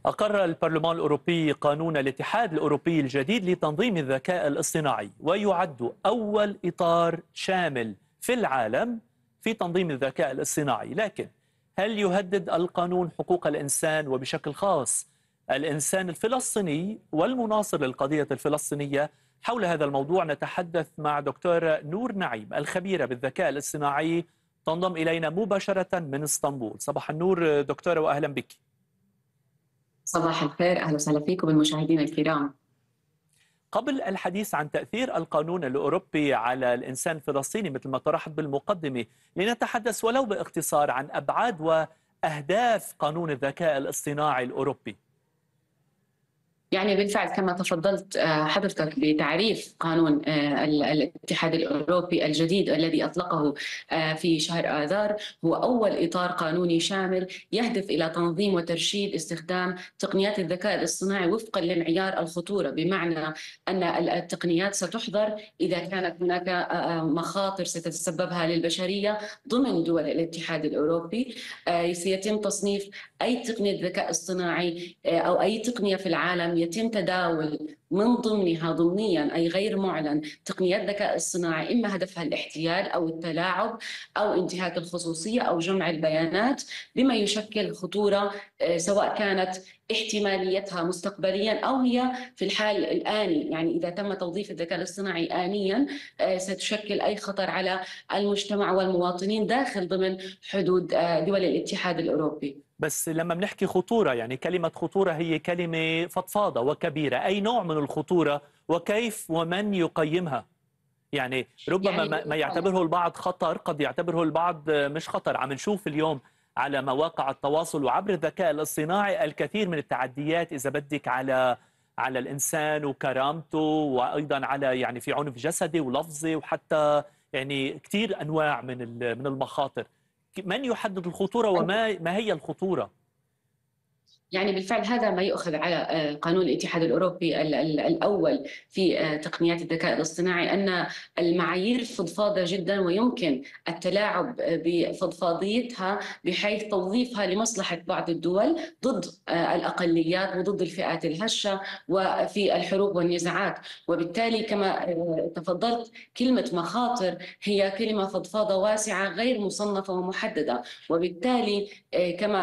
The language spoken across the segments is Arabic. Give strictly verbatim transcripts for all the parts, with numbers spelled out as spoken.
أقر البرلمان الأوروبي قانون الاتحاد الأوروبي الجديد لتنظيم الذكاء الاصطناعي، ويعد أول إطار شامل في العالم في تنظيم الذكاء الاصطناعي. لكن هل يهدد القانون حقوق الإنسان، وبشكل خاص الإنسان الفلسطيني والمناصر للقضية الفلسطينية؟ حول هذا الموضوع نتحدث مع دكتورة نور نعيم، الخبيرة بالذكاء الاصطناعي، تنضم إلينا مباشرة من اسطنبول. صباح النور دكتورة وأهلا بك. صباح الخير، أهلا وسهلا فيكم بالمشاهدين الكرام. قبل الحديث عن تأثير القانون الأوروبي على الإنسان الفلسطيني مثل ما طرحت بالمقدمة، لنتحدث ولو باختصار عن أبعاد وأهداف قانون الذكاء الاصطناعي الأوروبي. يعني بالفعل كما تفضلت حضرتك بتعريف قانون الاتحاد الأوروبي الجديد الذي أطلقه في شهر آذار، هو أول إطار قانوني شامل يهدف إلى تنظيم وترشيد استخدام تقنيات الذكاء الاصطناعي وفقا لمعيار الخطورة، بمعنى أن التقنيات ستحظر إذا كانت هناك مخاطر ستتسببها للبشرية ضمن دول الاتحاد الأوروبي. سيتم تصنيف أي تقنية ذكاء اصطناعي أو أي تقنية في العالم يتم تداول من ضمنها ضمنيا أي غير معلن تقنيات ذكاء اصطناعي، إما هدفها الاحتيال أو التلاعب أو انتهاك الخصوصية أو جمع البيانات، بما يشكل خطورة سواء كانت احتماليتها مستقبليا أو هي في الحال الآني. يعني إذا تم توظيف الذكاء الاصطناعي آنيا ستشكل أي خطر على المجتمع والمواطنين داخل ضمن حدود دول الاتحاد الأوروبي. بس لما بنحكي خطورة، يعني كلمة خطورة هي كلمة فضفاضة وكبيرة. أي نوع من الخطورة وكيف ومن يقيمها؟ يعني ربما يعني ما يعتبره البعض خطر قد يعتبره البعض مش خطر. عم نشوف اليوم على مواقع التواصل وعبر الذكاء الاصطناعي الكثير من التعديات إذا بدك على على الإنسان وكرامته، وأيضا على يعني في عنف جسدي ولفظي، وحتى يعني كثير أنواع من من المخاطر. من يحدد الخطورة وما ما هي الخطورة؟ يعني بالفعل هذا ما يؤخذ على قانون الاتحاد الأوروبي الأول في تقنيات الذكاء الاصطناعي، أن المعايير فضفاضة جدا ويمكن التلاعب بفضفاضيتها بحيث توظيفها لمصلحة بعض الدول ضد الأقليات وضد الفئات الهشة وفي الحروب والنزاعات. وبالتالي كما تفضلت كلمة مخاطر هي كلمة فضفاضة واسعة غير مصنفة ومحددة، وبالتالي كما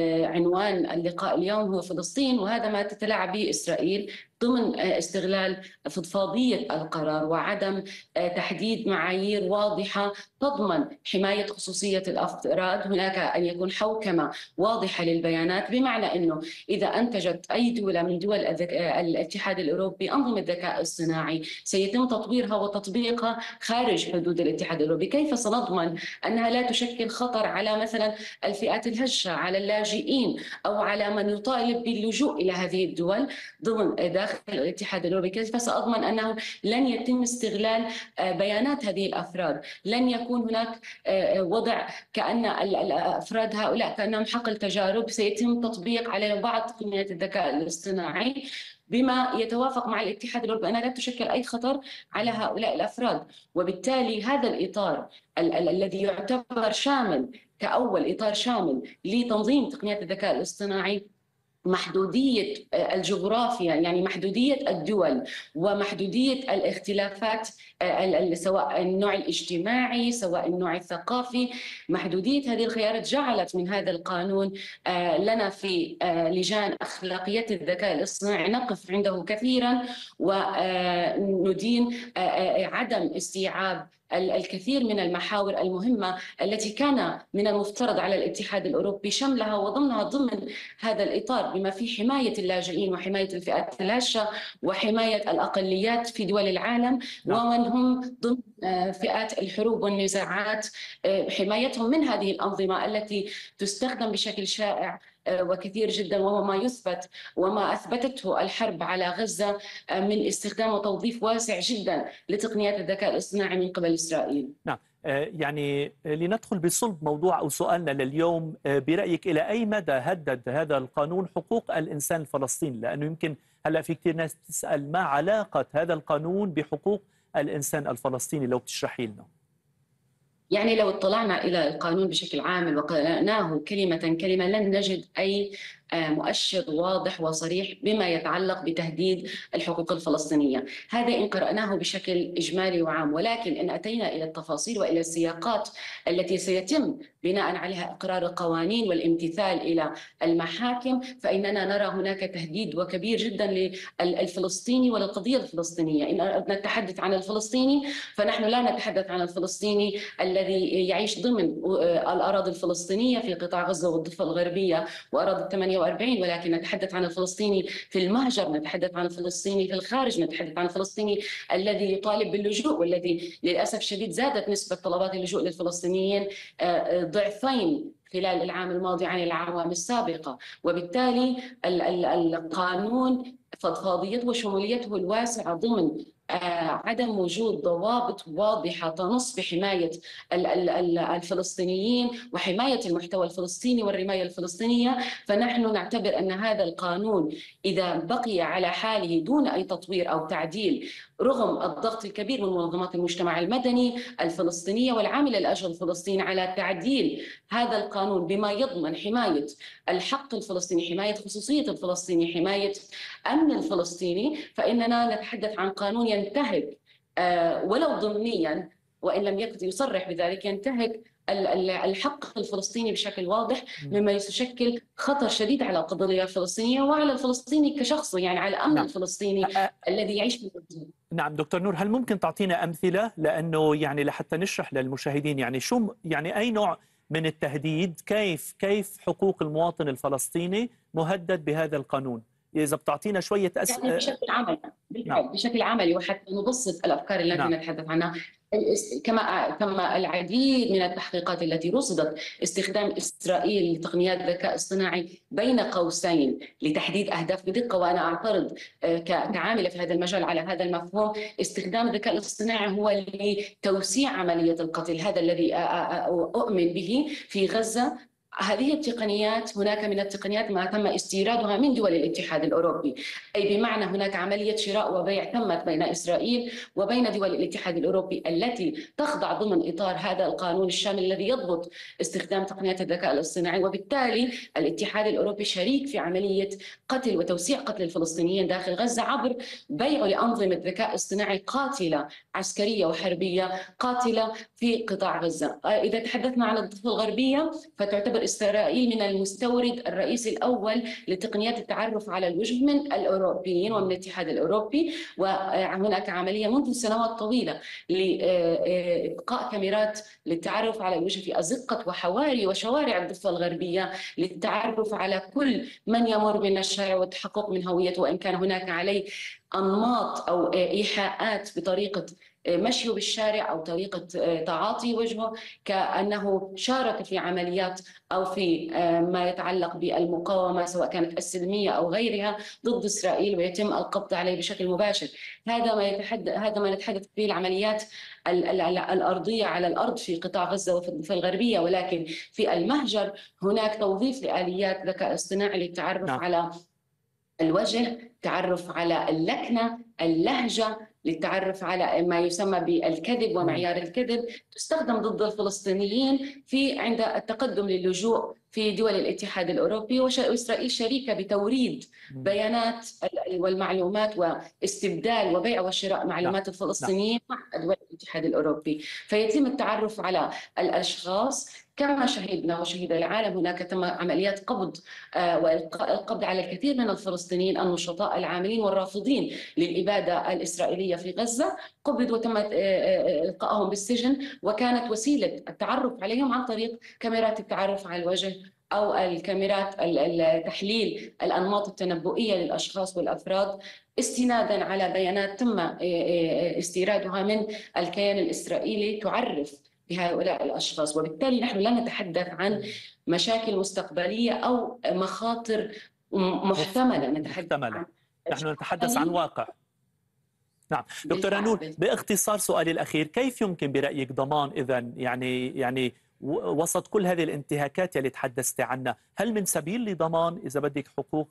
عنوان اللقاء اليوم هو فلسطين، وهذا ما تتلاعب به إسرائيل ضمن استغلال فضفاضية القرار وعدم تحديد معايير واضحة تضمن حماية خصوصية الأفراد. هناك أن يكون حوكمة واضحة للبيانات، بمعنى أنه إذا أنتجت أي دولة من دول الاتحاد الأوروبي أنظمة ذكاء اصطناعي سيتم تطويرها وتطبيقها خارج حدود الاتحاد الأوروبي، كيف سنضمن أنها لا تشكل خطر على مثلا الفئات الهشة، على اللاجئين، أو على من يطالب باللجوء إلى هذه الدول ضمن داخل الاتحاد الأوروبي؟ كيف سأضمن أنه لن يتم استغلال بيانات هذه الأفراد؟ لن يكون هناك وضع كأن الأفراد هؤلاء كأنهم حقل تجارب سيتم تطبيق عليهم بعض تقنيات الذكاء الاصطناعي بما يتوافق مع الاتحاد الأوروبي أنها لا تشكل أي خطر على هؤلاء الأفراد. وبالتالي هذا الإطار ال ال الذي يعتبر شامل كأول إطار شامل لتنظيم تقنيات الذكاء الاصطناعي، محدودية الجغرافيا، يعني محدودية الدول ومحدودية الاختلافات سواء النوع الاجتماعي سواء النوع الثقافي، محدودية هذه الخيارات جعلت من هذا القانون لنا في لجان أخلاقية الذكاء الاصطناعي نقف عنده كثيرا وندين عدم استيعاب الكثير من المحاور المهمة التي كان من المفترض على الاتحاد الأوروبي شملها وضمنها ضمن هذا الإطار، بما فيه حماية اللاجئين وحماية الفئات الهشة وحماية الأقليات في دول العالم ومن هم ضمن فئات الحروب والنزاعات، حمايتهم من هذه الأنظمة التي تستخدم بشكل شائع وكثير جدا، وهو ما يثبت وما أثبتته الحرب على غزة من استخدام وتوظيف واسع جدا لتقنيات الذكاء الاصطناعي من قبل إسرائيل. نعم، يعني لندخل بصلب موضوع أو سؤالنا لليوم، برأيك إلى أي مدى هدد هذا القانون حقوق الإنسان الفلسطيني؟ لأنه يمكن هلأ في كثير ناس تسأل ما علاقة هذا القانون بحقوق الإنسان الفلسطيني، لو بتشرحي لنا. يعني لو اطلعنا إلى القانون بشكل عام وقرأناه كلمة كلمة لن نجد أي مؤشر واضح وصريح بما يتعلق بتهديد الحقوق الفلسطينية. هذا إن قرأناه بشكل إجمالي وعام، ولكن إن أتينا إلى التفاصيل وإلى السياقات التي سيتم بناء عليها إقرار القوانين والامتثال إلى المحاكم، فإننا نرى هناك تهديد وكبير جدا للفلسطيني وللقضية الفلسطينية. إن نتحدث عن الفلسطيني فنحن لا نتحدث عن الفلسطيني الذي يعيش ضمن الأراضي الفلسطينية في قطاع غزة والضفة الغربية وأراضي الثمانية وأربعين، ولكن نتحدث عن الفلسطيني في المهجر، نتحدث عن الفلسطيني في الخارج، نتحدث عن الفلسطيني الذي يطالب باللجوء، والذي للأسف الشديد زادت نسبة طلبات اللجوء للفلسطينيين ضعفين خلال العام الماضي عن الأعوام السابقة. وبالتالي القانون فضفاضيته وشموليته الواسعة ضمن عدم وجود ضوابط واضحة تنص بحماية الفلسطينيين وحماية المحتوى الفلسطيني والرماية الفلسطينية، فنحن نعتبر أن هذا القانون إذا بقي على حاله دون أي تطوير أو تعديل، رغم الضغط الكبير من منظمات المجتمع المدني الفلسطينية والعاملة لأجل فلسطين على تعديل هذا القانون بما يضمن حماية الحق الفلسطيني، حماية خصوصية الفلسطيني، حماية أمن الفلسطيني، فإننا نتحدث عن قانون ينتهك ولو ضمنيا وإن لم يكن يصرح بذلك، ينتهك الحق الفلسطيني بشكل واضح، مما يشكل خطر شديد على القضية الفلسطينية وعلى الفلسطيني كشخصه، يعني على الأمن نعم. الفلسطيني أ... الذي يعيش في الفلسطين. نعم دكتور نور، هل ممكن تعطينا أمثلة لأنه يعني لحتى نشرح للمشاهدين يعني شو يعني أي نوع من التهديد، كيف كيف حقوق المواطن الفلسطيني مهدد بهذا القانون؟ إذا بتعطينا شوية أس... يعني بشكل عملي بالفعل نعم. بشكل عملي وحتى نبسط الأفكار التي نعم. نتحدث عنها، كما كما العديد من التحقيقات التي رصدت استخدام إسرائيل لتقنيات ذكاء اصطناعي بين قوسين لتحديد أهداف بدقة، وأنا أعترض كعاملة في هذا المجال على هذا المفهوم. استخدام الذكاء الاصطناعي هو لتوسيع عملية القتل، هذا الذي أؤمن به في غزة. هذه التقنيات، هناك من التقنيات ما تم استيرادها من دول الاتحاد الأوروبي، أي بمعنى هناك عملية شراء وبيع تمت بين إسرائيل وبين دول الاتحاد الأوروبي التي تخضع ضمن إطار هذا القانون الشامل الذي يضبط استخدام تقنيات الذكاء الاصطناعي. وبالتالي الاتحاد الأوروبي شريك في عملية قتل وتوسيع قتل الفلسطينيين داخل غزة عبر بيع لأنظمة ذكاء اصطناعي قاتلة، عسكرية وحربية قاتلة في قطاع غزة. إذا تحدثنا عن الضفة الغربية فتعتبر إسرائيل من المستورد الرئيسي الأول لتقنيات التعرف على الوجه من الأوروبيين ومن الاتحاد الأوروبي، وهناك عملية منذ سنوات طويلة لإبقاء كاميرات للتعرف على الوجه في أزقة وحواري وشوارع الضفة الغربية للتعرف على كل من يمر بين الشارع والتحقق من هويته، وإن كان هناك عليه أنماط أو إيحاءات بطريقة مشيه بالشارع أو طريقة تعاطي وجهه كأنه شارك في عمليات أو في ما يتعلق بالمقاومة سواء كانت السلمية أو غيرها ضد إسرائيل، ويتم القبض عليه بشكل مباشر. هذا ما يتحدث هذا ما نتحدث به العمليات الأرضية على الأرض في قطاع غزة وفي الضفة الغربية، ولكن في المهجر هناك توظيف لآليات ذكاء اصطناعي للتعرف نعم. على الوجه، تعرف على اللكنة، اللهجة، للتعرف على ما يسمى بالكذب ومعيار الكذب، تستخدم ضد الفلسطينيين في عند التقدم للجوء في دول الاتحاد الأوروبي. وإسرائيل شريكة بتوريد بيانات والمعلومات واستبدال وبيع وشراء معلومات الفلسطينيين مع دول الاتحاد الأوروبي، فيتم التعرف على الأشخاص كما شهدنا وشهد العالم. هناك تم عمليات قبض والقاء القبض على الكثير من الفلسطينيين النشطاء العاملين والرافضين للإبادة الإسرائيلية في غزة، قبض وتم إلقائهم بالسجن، وكانت وسيلة التعرف عليهم عن طريق كاميرات التعرف على الوجه أو الكاميرات تحليل الأنماط التنبؤية للأشخاص والأفراد، استنادا على بيانات تم استيرادها من الكيان الإسرائيلي تعرف بهؤلاء الأشخاص. وبالتالي نحن لا نتحدث عن مشاكل مستقبلية أو مخاطر محتملة، نتحدث عن نحن نتحدث عن واقع. نعم دكتورة نور، باختصار سؤالي الأخير، كيف يمكن برأيك ضمان إذن يعني يعني وسط كل هذه الانتهاكات اللي تحدثت عنها، هل من سبيل لضمان إذا بدك حقوق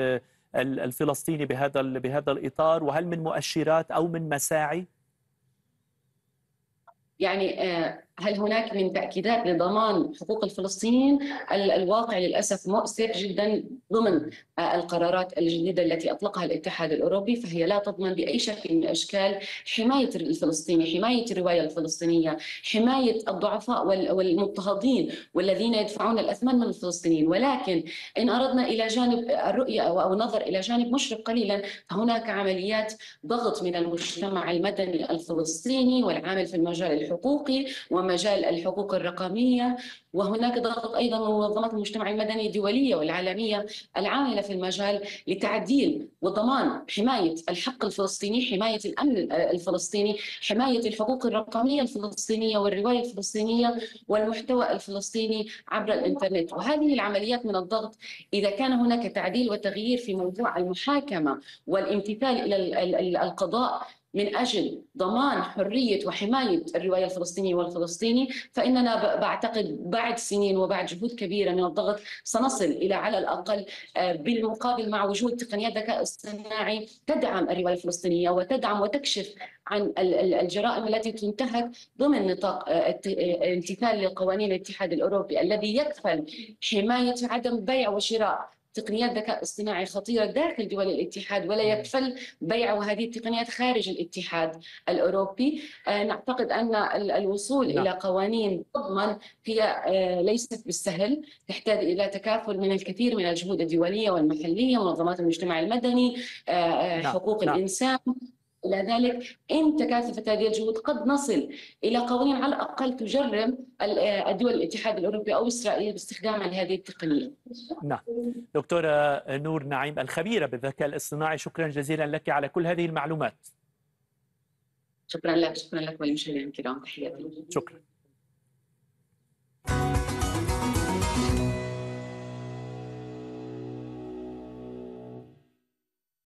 الفلسطيني بهذا بهذا الإطار، وهل من مؤشرات أو من مساعي؟ يعني هل هناك من تأكيدات لضمان حقوق الفلسطينيين؟ الواقع للأسف مؤسف جدا ضمن القرارات الجديدة التي أطلقها الاتحاد الأوروبي، فهي لا تضمن بأي شكل من الأشكال حماية الفلسطيني، حماية الرواية الفلسطينية، حماية الضعفاء والمضطهدين والذين يدفعون الأثمان من الفلسطينيين. ولكن إن أردنا إلى جانب الرؤية أو النظر إلى جانب مشرق قليلا، فهناك عمليات ضغط من المجتمع المدني الفلسطيني والعامل في المجال الحقوقي ومجال الحقوق الرقمية، وهناك ضغط أيضا من منظمات المجتمع المدني الدولية والعالمية العاملة في المجال لتعديل وضمان حماية الحق الفلسطيني، حماية الأمن الفلسطيني، حماية الحقوق الرقمية الفلسطينية والرواية الفلسطينية والمحتوى الفلسطيني عبر الإنترنت. وهذه العمليات من الضغط، إذا كان هناك تعديل وتغيير في موضوع المحاكمة والامتثال إلى القضاء من أجل ضمان حرية وحماية الرواية الفلسطينية والفلسطيني، فإننا بعتقد بعد سنين وبعد جهود كبيرة من الضغط سنصل إلى على الأقل بالمقابل مع وجود تقنيات ذكاء اصطناعي تدعم الرواية الفلسطينية وتدعم وتكشف عن الجرائم التي تنتهك ضمن نطاق امتثال لقوانين الاتحاد الأوروبي الذي يكفل حماية عدم بيع وشراء تقنيات ذكاء اصطناعي خطيرة داخل دول الاتحاد، ولا يكفل بيع هذه التقنيات خارج الاتحاد الأوروبي. نعتقد أن الوصول لا. إلى قوانين تضمن هي ليست بالسهل، تحتاج إلى تكافل من الكثير من الجهود الدولية والمحلية، منظمات المجتمع المدني، حقوق لا. الإنسان. إلى ذلك إن تكاثفت هذه الجهود قد نصل إلى قوانين على الأقل تجرم الدول الاتحاد الأوروبي أو إسرائيل باستخدامها لهذه التقنية. نعم. دكتورة نور نعيم الخبيرة بالذكاء الاصطناعي، شكرا جزيلا لك على كل هذه المعلومات. شكرا لك، شكرا لك وللمشاهدين الكرام، تحياتي. شكرا.